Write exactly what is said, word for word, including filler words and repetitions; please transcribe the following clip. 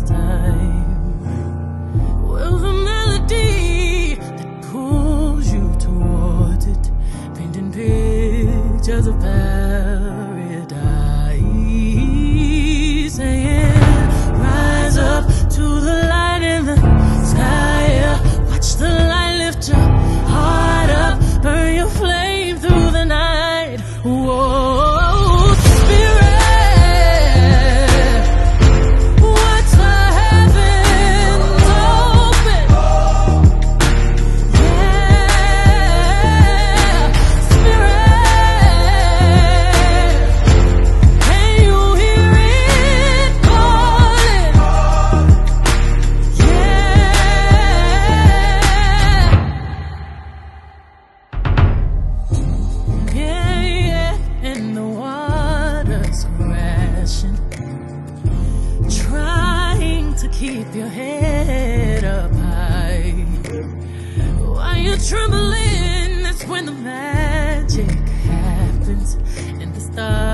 time. Well, the melody that pulls you towards it, painting pictures of paradise, saying, rise up to the light in the sky, yeah. Watch the light lift your heart up, burn your flame through the night. Whoa. Trying to keep your head up high. While you're trembling, that's when the magic happens and the stars